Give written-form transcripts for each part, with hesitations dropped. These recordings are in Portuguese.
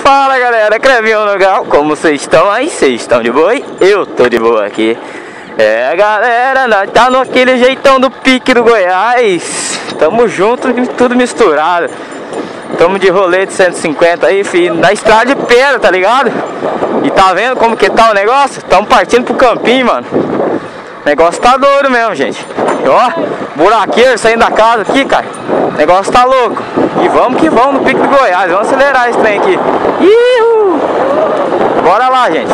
Fala galera, Crevinho legal, como vocês estão aí? Vocês estão de boa? Eu tô de boa aqui. Galera, nós tá naquele jeitão do pique do Goiás. Tamo junto, tudo misturado. Tamo de rolê de 150 aí, filho, na estrada de pedra, tá ligado? E tá vendo como que tá o negócio? Tamo partindo pro campinho, mano. O negócio tá doido mesmo, gente. Ó, buraqueiro saindo da casa aqui, cara. O negócio tá louco. E vamos que vamos no pique do Goiás. Vamos acelerar esse trem aqui. Ihu! Bora lá, gente.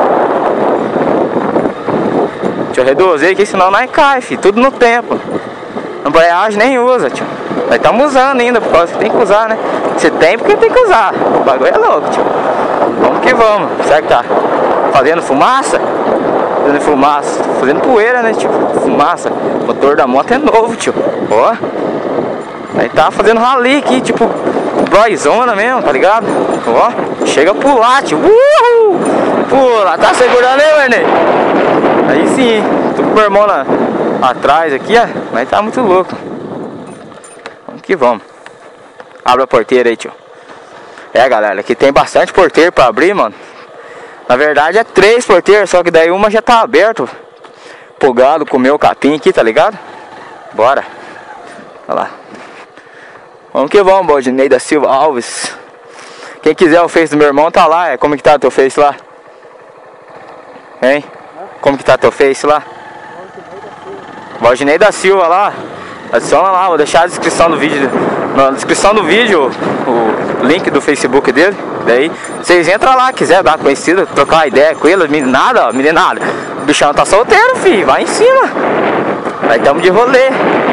Deixa eu reduzir aqui, senão nós cai, filho. Tudo no tempo. Embreagem nem usa, tio. Nós estamos usando ainda, por causa que tem que usar, né? Se tem, porque tem que usar. O bagulho é louco, tio. Vamos que vamos. Será que tá fazendo fumaça? Fazendo fumaça. Fazendo poeira, né, tio? Fumaça. O motor da moto é novo, tio. Ó. Aí tá fazendo rally aqui, tipo Broizona mesmo, tá ligado? Ó, chega a pular, tio. Uhul! Pula, tá segurando aí, Werner? Aí sim, tô com o meu irmão lá atrás aqui, ó. Mas tá muito louco. Vamos que vamos. Abre a porteira aí, tio. Galera, aqui tem bastante porteiro pra abrir, mano. Na verdade é 3 porteiras, só que daí uma já tá aberta. Pro gado comer o capim aqui, tá ligado? Bora. Olha lá. Vamos que vamos, Valdinei da Silva Alves. Quem quiser o Face do meu irmão tá lá. Como que tá teu Face lá? Hein? Como que tá teu Face lá? Valdinei da Silva lá. Adiciona lá, vou deixar a descrição do vídeo. Na descrição do vídeo o link do Facebook dele. Daí vocês entram lá, quiser dar uma conhecida, trocar uma ideia com ele. Meninada, ó, meninada. O bichão tá solteiro, filho. Vai em cima. Aí tamo de rolê.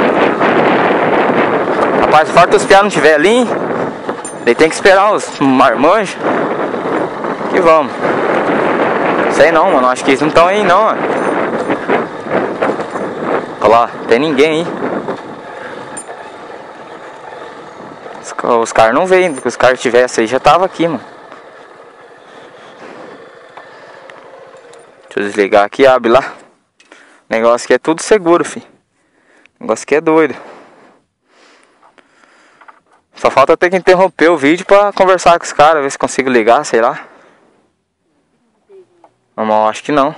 Rapaz, forte os piados não tiver ali, daí tem que esperar os marmanjos. Que vamos. Sei não, mano. Acho que eles não estão aí não, mano. Olha lá, tem ninguém aí. Os caras não veem, porque os caras tivessem aí já tava aqui, mano. Deixa eu desligar aqui, abre lá. O negócio aqui é tudo seguro, filho. O negócio aqui é doido. Só falta ter que interromper o vídeo pra conversar com os caras, ver se consigo ligar, sei lá. Não, acho que não.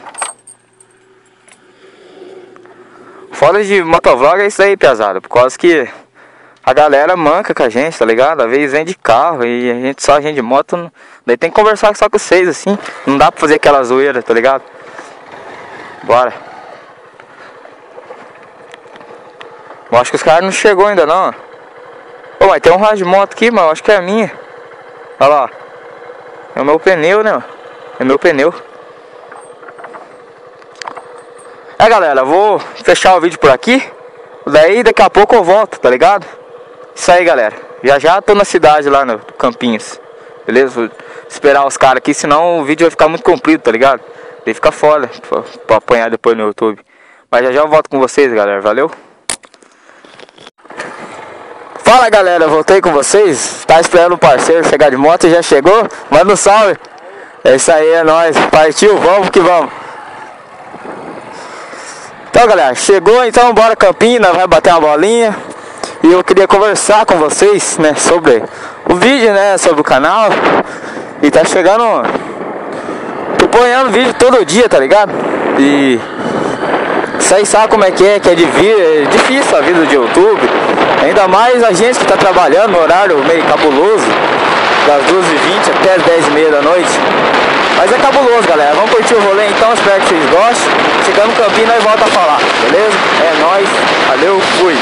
Foda de motovlog é isso aí, piazada. Por causa que a galera manca com a gente, tá ligado? Às vezes vem de carro e a gente de moto. Daí tem que conversar só com vocês, assim. Não dá pra fazer aquela zoeira, tá ligado? Bora. Eu acho que os caras não chegou ainda não. Ô, mas tem um rádio de moto aqui, mano. Acho que é a minha. Olha lá. É o meu pneu, né? É meu pneu. Galera, vou fechar o vídeo por aqui. Daí daqui a pouco eu volto, tá ligado? Isso aí, galera. Já tô na cidade lá no Campinhos. Beleza? Vou esperar os caras aqui, senão o vídeo vai ficar muito comprido, tá ligado? Daí fica foda pra apanhar depois no YouTube. Mas já eu volto com vocês, galera. Valeu? Fala galera, voltei com vocês. Tá esperando o parceiro chegar de moto e já chegou? Manda um salve. É isso aí, é nóis. Partiu, vamos que vamos. Então galera, chegou, então bora Campina, vai bater uma bolinha. E eu queria conversar com vocês, né, sobre o vídeo, né, sobre o canal. E tá chegando, tô ponhando vídeo todo dia, tá ligado? E vocês sabem como é difícil a vida de YouTube. Ainda mais a gente que tá trabalhando no horário meio cabuloso, das 12h20 até as 10h30 da noite. Mas é cabuloso, galera. Vamos curtir o rolê então, espero que vocês gostem. Chegando no campinho, nós volta a falar, beleza? É nóis, valeu, fui!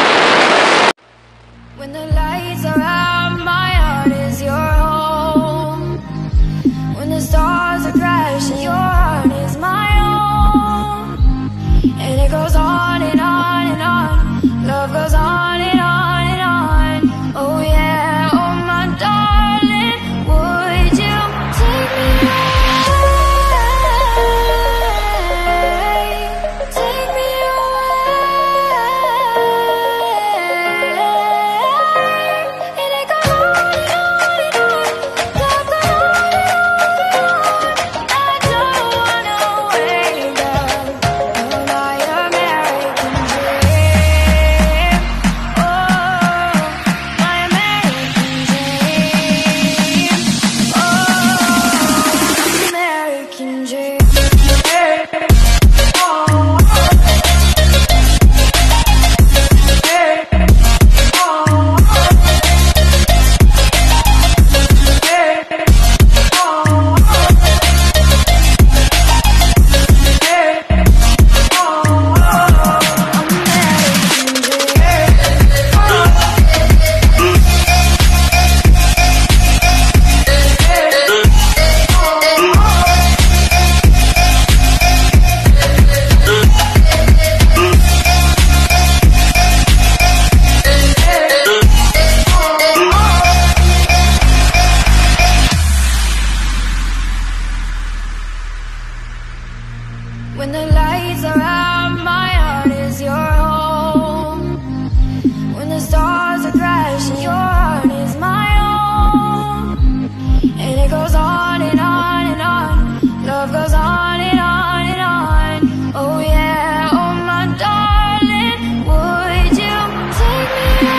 and it goes on and on and on. Love goes on and on and on. Oh yeah, oh my darling, would you take me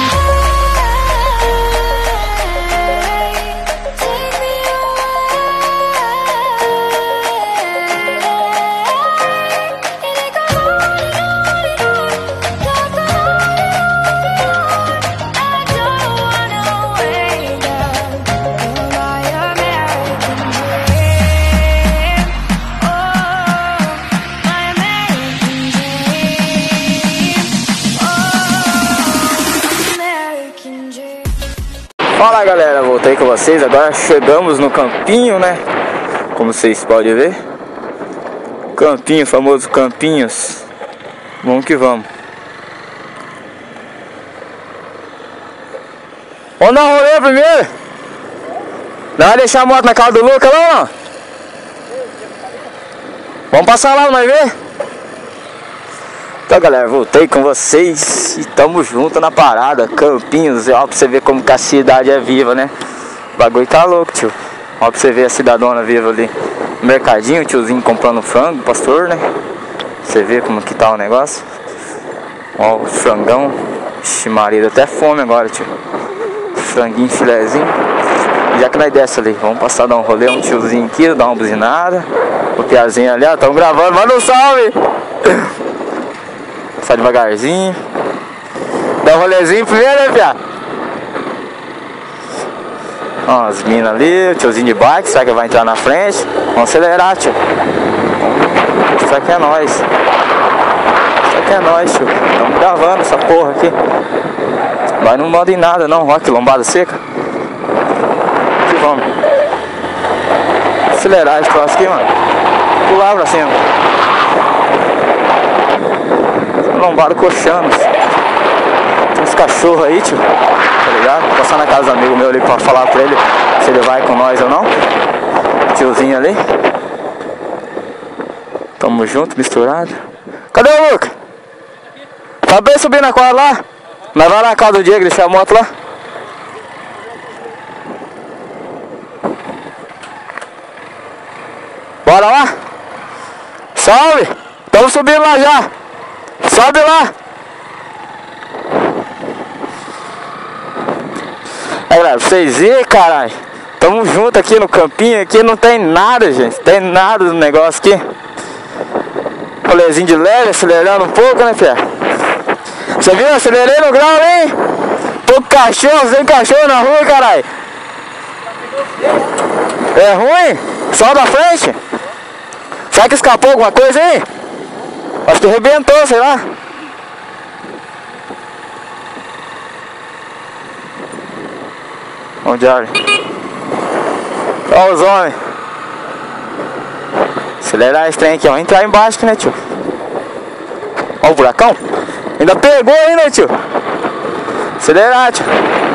away? Take me away. And it goes on and on and on. Love goes on and on and on. I don't wanna wake up in my American dream. Oh, my American dream. Oh, American dream. Fala galera, voltei com vocês. Agora chegamos no campinho, né? Como vocês podem ver, campinho, famoso Campinhos. Vamos que vamos. Vamos dar um rolê primeiro. Não vai deixar a moto na casa do Luca lá, não? Vamos passar lá, nós ver? Então galera, voltei com vocês e tamo junto na parada. Campinhos, ó, pra você ver como que a cidade é viva, né? O bagulho tá louco, tio. Ó, pra você ver a cidadona viva ali. Mercadinho, tiozinho comprando frango, pastor, né? Você vê como que tá o negócio. Ó, o frangão. Ixi, marido, até fome agora, tio. Franguinho, filezinho. Já que nós desce ali, vamos passar, dar um rolê, um tiozinho aqui, dar uma buzinada. O piazinho ali, ó, tamo gravando, manda um salve! Passar devagarzinho. Dá um rolezinho primeiro, né, pia? Ó, as minas ali, o tiozinho de bike, será que vai entrar na frente? Vamos acelerar, tio. Isso aqui é nóis. Isso aqui é nóis, tio. Estamos gravando essa porra aqui. Mas não manda em nada não, ó que lombada seca. Aqui vamos. Acelerar esse troço aqui, mano. Pular pra cima. Lombada coxando. Tem uns cachorros aí, tio. Tá ligado? Vou passar na casa do amigo meu ali pra falar pra ele se ele vai com nós ou não. Tiozinho ali. Tamo junto, misturado. Cadê o Luca? Tá bem subir na quadra lá? Nós vai na casa do Diego deixar a moto lá. Bora lá? Salve! Tamo subindo lá já. Sobe lá. Aí galera, pra vocês verem, caralho. Tamo junto aqui no campinho. Aqui não tem nada, gente. Tem nada no negócio aqui. Rolezinho de leve, acelerando um pouco, né, Pé? Você viu? Acelerei no grau, hein? Pouco cachorro, sem cachorro na rua, caralho. É ruim? Só da frente? Será que escapou alguma coisa aí? Acho que arrebentou, sei lá. Onde olha? Olha os homens. Acelerar esse trem aqui, ó. Entrar embaixo, né, tio? Olha o buracão. Ainda pegou aí, né, tio? Acelerar, tio.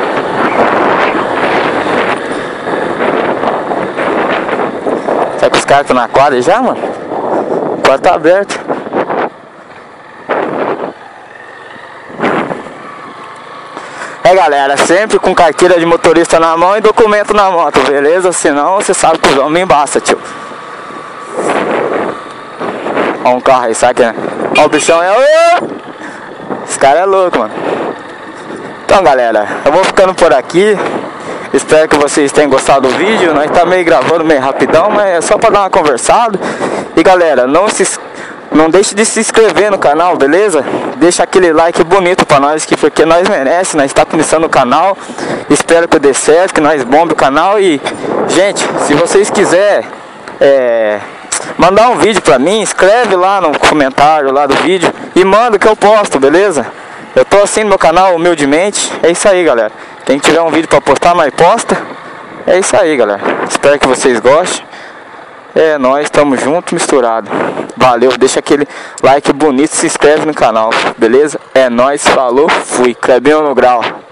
Será que os caras estão na quadra já, mano? A quadra tá aberta. É galera, sempre com carteira de motorista na mão e documento na moto, beleza? Senão você sabe que os homens basta, tio. Ó um carro aí, sabe, né? Ó o bichão é... Esse cara é louco, mano. Então galera, eu vou ficando por aqui. Espero que vocês tenham gostado do vídeo. Nós tá meio gravando meio rapidão, mas é só pra dar uma conversada. E galera, não deixe de se inscrever no canal, beleza? Deixa aquele like bonito pra nós, porque nós merecemos, nós está começando o canal. Espero que dê certo, que nós bombe o canal. E, gente, se vocês quiserem mandar um vídeo pra mim, escreve lá no comentário lá do vídeo e manda que eu posto, beleza? Eu tô assim no meu canal, humildemente. É isso aí, galera. Quem tiver um vídeo pra postar, nós posta. É isso aí, galera. Espero que vocês gostem. É nóis, tamo junto, misturado. Valeu, deixa aquele like bonito, se inscreve no canal, beleza? É nóis, falou, fui. Clebinho no grau.